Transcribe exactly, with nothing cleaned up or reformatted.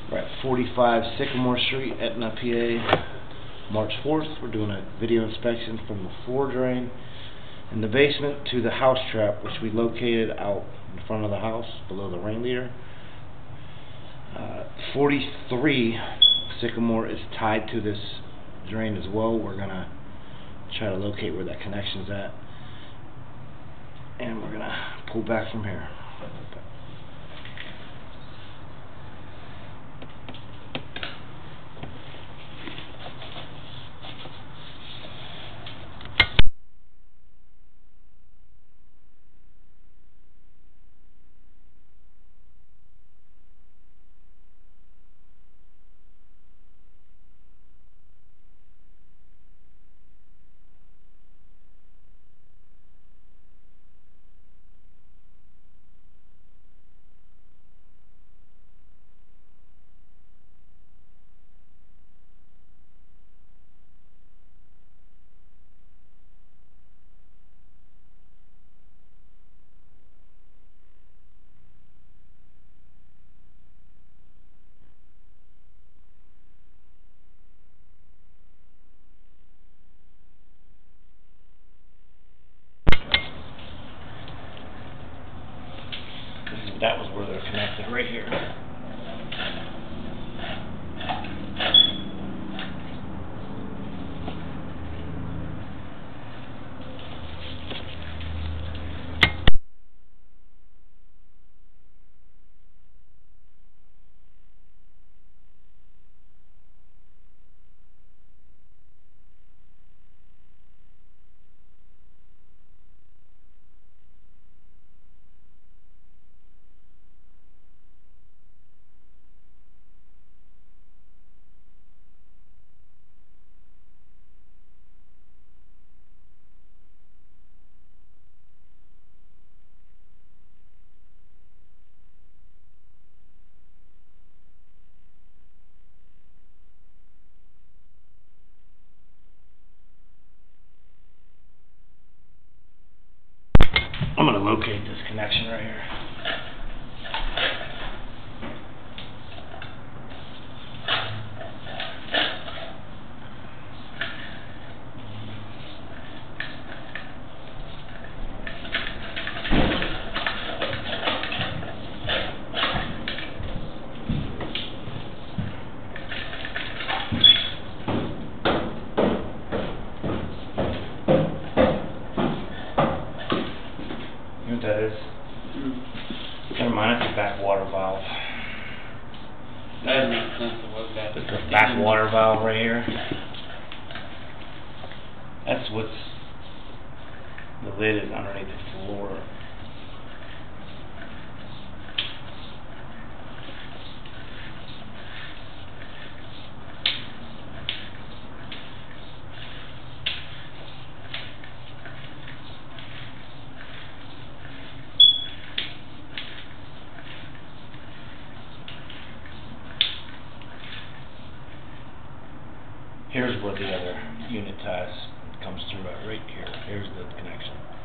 We're at forty-five Sycamore Street, Etna, P A. March fourth, we're doing a video inspection from the floor drain in the basement to the house trap, which we located out in front of the house below the rain leader. Uh, forty-three Sycamore is tied to this drain as well. We're going to try to locate where that connection's at, and we're going to pull back from here. That was where they're connected, right here. I'm going to locate this connection right here. That is. Mm. Never mind, it's a back water valve. That makes sense to look at. It's a back water valve right here. That's what's, the lid is underneath the floor. Here's where the other unit ties, comes through right, right here. Here's the connection.